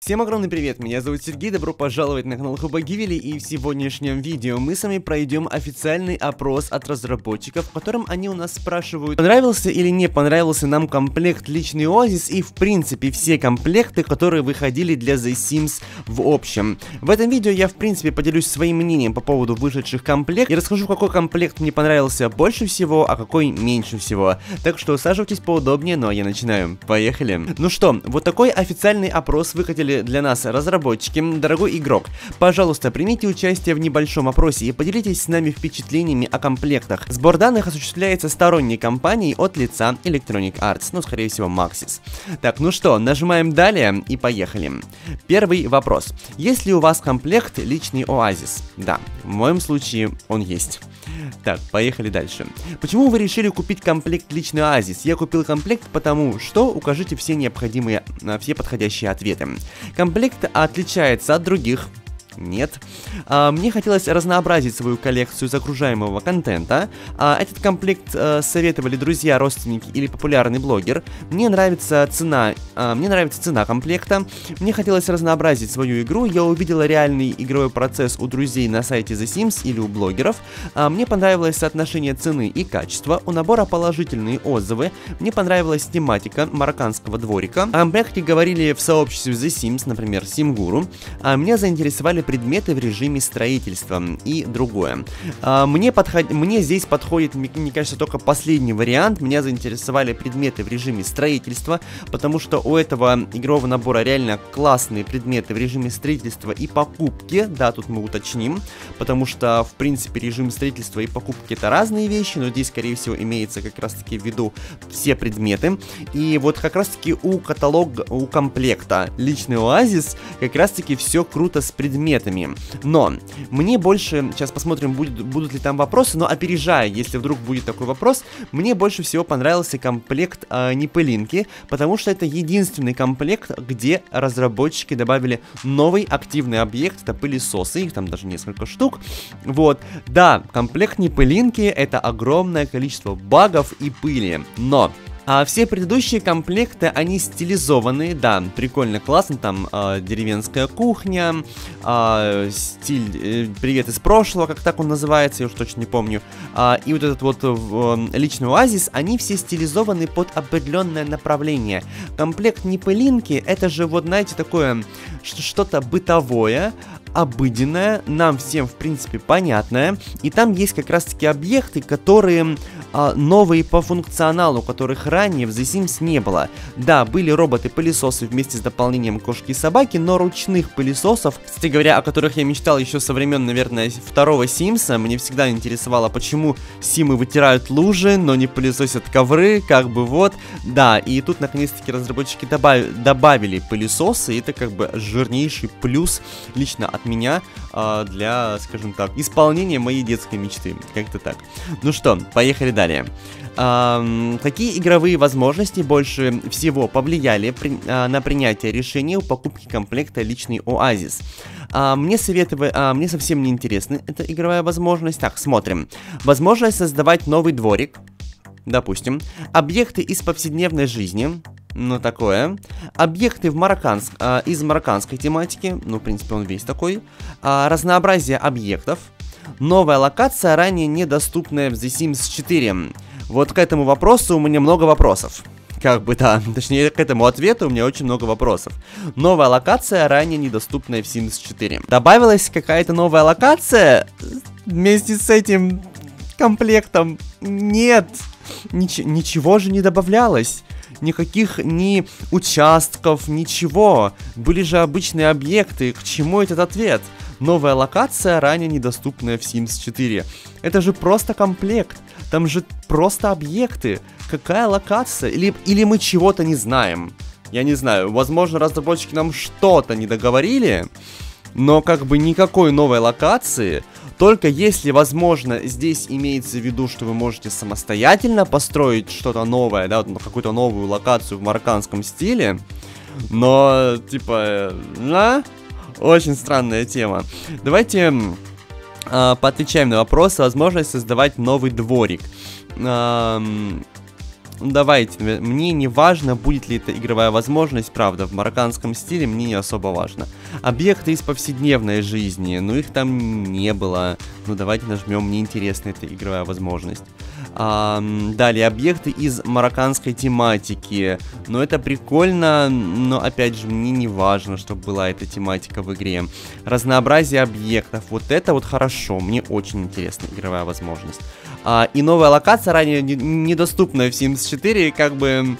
Всем огромный привет, меня зовут Сергей, добро пожаловать на канал Хобагивили, и в сегодняшнем видео мы с вами пройдем официальный опрос от разработчиков, в котором они у нас спрашивают, понравился или не понравился нам комплект Личный Оазис и в принципе все комплекты, которые выходили для The Sims в общем. В этом видео я в принципе поделюсь своим мнением по поводу вышедших комплектов и расскажу, какой комплект мне понравился больше всего, а какой меньше всего. Так что саживайтесь поудобнее, ну а я начинаю. Поехали. Ну что, вот такой официальный опрос выкатили для нас разработчики. Дорогой игрок, пожалуйста, примите участие в небольшом опросе и поделитесь с нами впечатлениями о комплектах. Сбор данных осуществляется сторонней компанией от лица Electronic Arts, ну, скорее всего, Maxis. Так, ну что, нажимаем далее и поехали. Первый вопрос. Есть ли у вас комплект Личный Оазис? Да, в моем случае он есть. Так, поехали дальше. Почему вы решили купить комплект Личный Оазис? Я купил комплект потому, что укажите все необходимые, все подходящие ответы. Комплект отличается от других. Нет. Мне хотелось разнообразить свою коллекцию загружаемого контента. Этот комплект советовали друзья, родственники или популярный блогер. Мне нравится цена комплекта. Мне хотелось разнообразить свою игру. Я увидела реальный игровой процесс у друзей на сайте The Sims или у блогеров. Мне понравилось соотношение цены и качества. У набора положительные отзывы. Мне понравилась тематика марокканского дворика. О комплекте говорили в сообществе The Sims, например, Simguru. Меня заинтересовали предметы в режиме строительства и другое. Мне здесь подходит, мне кажется, только последний вариант. Меня заинтересовали предметы в режиме строительства, потому что у этого игрового набора реально классные предметы в режиме строительства и покупки. Да, тут мы уточним, потому что, в принципе, режим строительства и покупки — это разные вещи, но здесь, скорее всего, имеется как раз-таки в виду все предметы. И вот как раз-таки у комплекта Личный Оазис как раз-таки все круто с предметами. Но мне больше, сейчас посмотрим, будут ли там вопросы, но опережая, если вдруг будет такой вопрос, мне больше всего понравился комплект Непылинки, потому что это единственный комплект, где разработчики добавили новый активный объект, это пылесосы, их там даже несколько штук. Вот, да, комплект Непылинки — это огромное количество багов и пыли, но... все предыдущие комплекты, они стилизованные, да, прикольно, классно, там деревенская кухня, стиль «Привет из прошлого», как так он называется, я уж точно не помню, и вот этот вот Личный Оазис, они все стилизованы под определенное направление. Комплект Непылинки — это же вот, знаете, такое что-то бытовое, обыденное, нам всем, в принципе, понятное, и там есть как раз-таки объекты, которые новые по функционалу, которых ранее в The Sims не было. Да, были роботы-пылесосы вместе с дополнением кошки и собаки, но ручных пылесосов, кстати говоря, о которых я мечтал еще со времен, наверное, второго Симса, мне всегда интересовало, почему Симы вытирают лужи, но не пылесосят ковры, как бы вот. Да, и тут наконец-таки разработчики добавили пылесосы, и это как бы жирнейший плюс лично от меня для, скажем так, исполнения моей детской мечты. Как-то так. Ну что, поехали далее. Какие игровые возможности больше всего повлияли на принятие решения о покупке комплекта Личный Оазис? Мне совсем не интересна эта игровая возможность. Так, смотрим. Возможность создавать новый дворик. Допустим. Объекты из повседневной жизни. Ну, такое. Объекты из марокканской тематики. Ну, в принципе, он весь такой. Разнообразие объектов. Новая локация, ранее недоступная в The Sims 4. Вот к этому вопросу у меня много вопросов. Как бы, да, точнее, к этому ответу у меня очень много вопросов. Новая локация, ранее недоступная в Sims 4. Добавилась какая-то новая локация вместе с этим комплектом? Нет, ничего же не добавлялось. Никаких ни участков, ничего. Были же обычные объекты. К чему этот ответ? Новая локация, ранее недоступная в Sims 4. Это же просто комплект. Там же просто объекты. Какая локация? Или мы чего-то не знаем? Я не знаю. Возможно, разработчики нам что-то не договорили. Но как бы никакой новой локации. Только если, возможно, здесь имеется в виду, что вы можете самостоятельно построить что-то новое, да, вот какую-то новую локацию в марокканском стиле. Но, типа, очень странная тема. Давайте поотвечаем на вопрос. Возможность создавать новый дворик. давайте, мне не важно, будет ли это игровая возможность, правда, в марокканском стиле мне не особо важно. Объекты из повседневной жизни, ну их там не было, ну давайте нажмем, мне интересна эта игровая возможность. Далее, объекты из марокканской тематики, ну это прикольно, но опять же, мне не важно, чтобы была эта тематика в игре. Разнообразие объектов, вот это вот хорошо, мне очень интересна игровая возможность. И новая локация, ранее недоступная в Sims 4, как бы,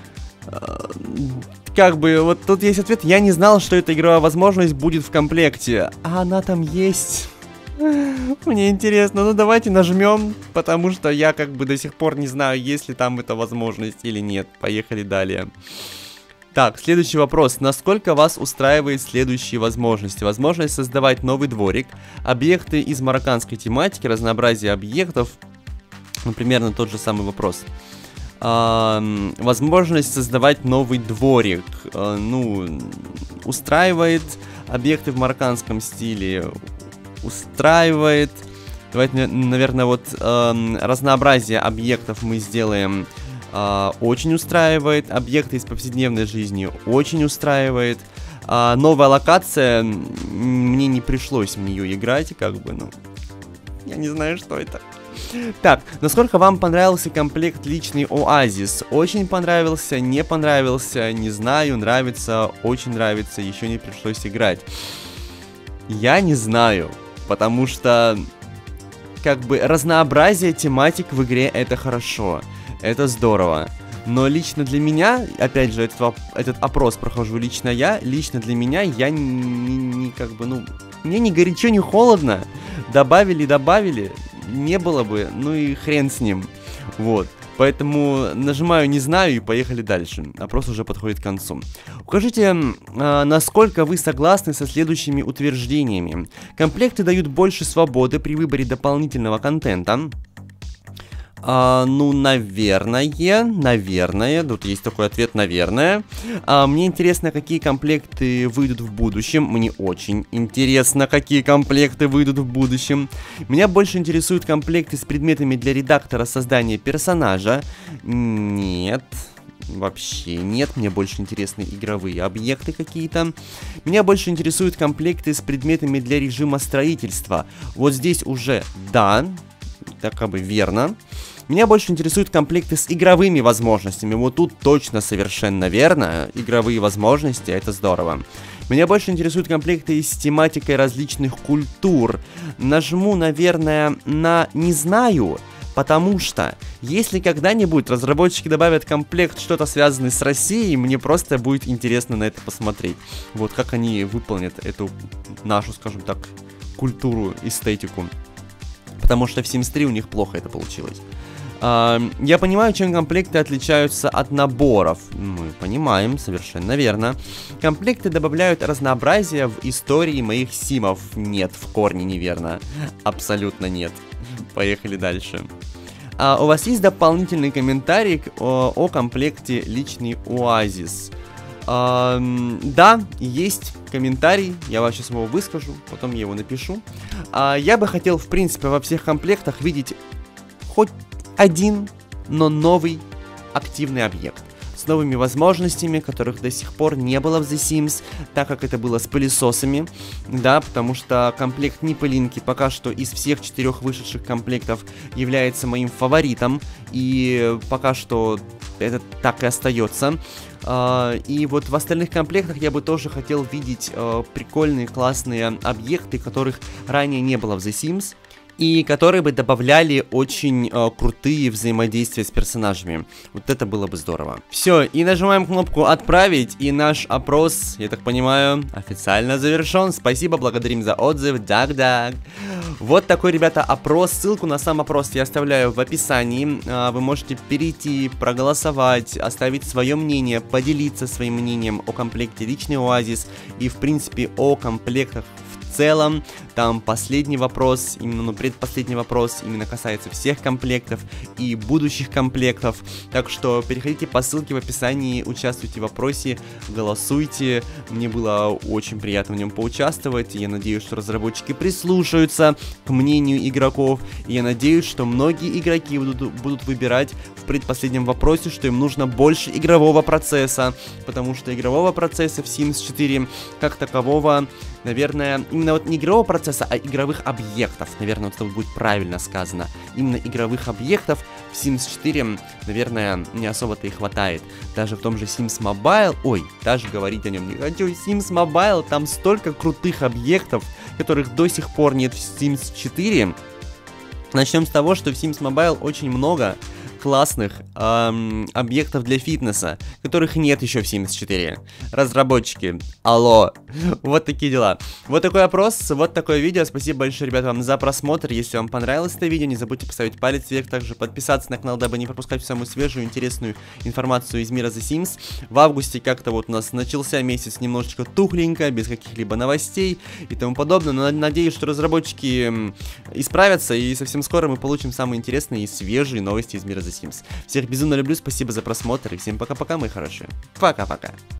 вот тут есть ответ, я не знал, что эта игровая возможность будет в комплекте, а она там есть. Мне интересно, ну давайте нажмем, потому что я как бы до сих пор не знаю, есть ли там эта возможность или нет. Поехали далее. Так, следующий вопрос. Насколько вас устраивает следующие возможности? Возможность создавать новый дворик, объекты из марокканской тематики, разнообразие объектов. Ну, примерно тот же самый вопрос. Возможность создавать новый дворик. Ну, устраивает. Объекты в марокканском стиле устраивает. Давайте, наверное, вот разнообразие объектов мы сделаем. Очень устраивает. Объекты из повседневной жизни очень устраивает. Новая локация, мне не пришлось в нее играть, как бы, ну, я не знаю, что это. Так, насколько вам понравился комплект личный Оазис? Очень понравился, не понравился, не знаю, нравится, очень нравится, еще не пришлось играть. Я не знаю, потому что, как бы, разнообразие тематик в игре это хорошо, это здорово. Но лично для меня, опять же, этот опрос прохожу лично для меня, я не как бы, ну, мне ни горячо, ни холодно. Добавили, не было бы, ну и хрен с ним. Вот. Поэтому нажимаю «Не знаю» и поехали дальше. Опрос уже подходит к концу. Укажите, насколько вы согласны со следующими утверждениями. Комплекты дают больше свободы при выборе дополнительного контента. Ну, наверное, тут есть такой ответ, наверное. Мне интересно, какие комплекты выйдут в будущем. Мне очень интересно, какие комплекты выйдут в будущем. Меня больше интересуют комплекты с предметами для редактора создания персонажа. Нет. Вообще нет, мне больше интересны игровые объекты какие-то. Меня больше интересуют комплекты с предметами для режима строительства. Вот здесь уже да, так как бы верно. Меня больше интересуют комплекты с игровыми возможностями. Вот тут точно совершенно верно. Игровые возможности, это здорово. Меня больше интересуют комплекты с тематикой различных культур. Нажму, наверное, на «Не знаю», потому что если когда-нибудь разработчики добавят комплект что-то связанное с Россией, мне просто будет интересно на это посмотреть. Вот как они выполнят эту нашу, скажем так, культуру, эстетику. Потому что в Sims 3 у них плохо это получилось. Я понимаю, чем комплекты отличаются от наборов. Мы понимаем, совершенно верно. Комплекты добавляют разнообразие в истории моих симов. Нет, в корне неверно. Абсолютно нет. Поехали дальше. У вас есть дополнительный комментарий о комплекте личный Оазис? Да, есть комментарий, я вам сейчас его выскажу, потом я его напишу. Я бы хотел, в принципе, во всех комплектах видеть хоть один, но новый активный объект. С новыми возможностями, которых до сих пор не было в The Sims, так как это было с пылесосами, да, потому что комплект Ниппелинки пока что из всех 4 вышедших комплектов является моим фаворитом, и пока что это так и остается. И вот в остальных комплектах я бы тоже хотел видеть прикольные, классные объекты, которых ранее не было в The Sims. И которые бы добавляли очень крутые взаимодействия с персонажами. Вот это было бы здорово. Все, и нажимаем кнопку «Отправить», и наш опрос, я так понимаю, официально завершен. Спасибо, благодарим за отзыв. Даг-даг. Вот такой, ребята, опрос. Ссылку на сам опрос я оставляю в описании. Вы можете перейти, проголосовать, оставить свое мнение, поделиться своим мнением о комплекте личный Оазис и, в принципе, о комплектах в целом. Там последний вопрос, именно, ну, предпоследний вопрос, именно касается всех комплектов и будущих комплектов. Так что переходите по ссылке в описании, участвуйте в вопросе, голосуйте. Мне было очень приятно в нем поучаствовать. Я надеюсь, что разработчики прислушаются к мнению игроков. И я надеюсь, что многие игроки будут выбирать в предпоследнем вопросе, что им нужно больше игрового процесса, потому что игрового процесса в Sims 4 как такового, наверное, именно вот не игрового процесса, а игровых объектов, наверное, вот это будет правильно сказано. Именно игровых объектов в Sims 4, наверное, не особо-то и хватает. Даже в том же Sims Mobile, ой, даже говорить о нем не хочу, Sims Mobile, там столько крутых объектов, которых до сих пор нет в Sims 4. Начнем с того, что в Sims Mobile очень много классных объектов для фитнеса, которых нет еще в Sims 4. Разработчики, алло, вот такие дела. Вот такой опрос, вот такое видео. Спасибо большое, ребята, вам за просмотр. Если вам понравилось это видео, не забудьте поставить палец вверх, также подписаться на канал, дабы не пропускать самую свежую, интересную информацию из мира The Sims. В августе как-то вот у нас начался месяц немножечко тухленько, без каких-либо новостей и тому подобное, но надеюсь, что разработчики исправятся, и совсем скоро мы получим самые интересные и свежие новости из мира The Sims. Всех безумно люблю, спасибо за просмотр, и всем пока-пока, мои хорошие. Пока-пока.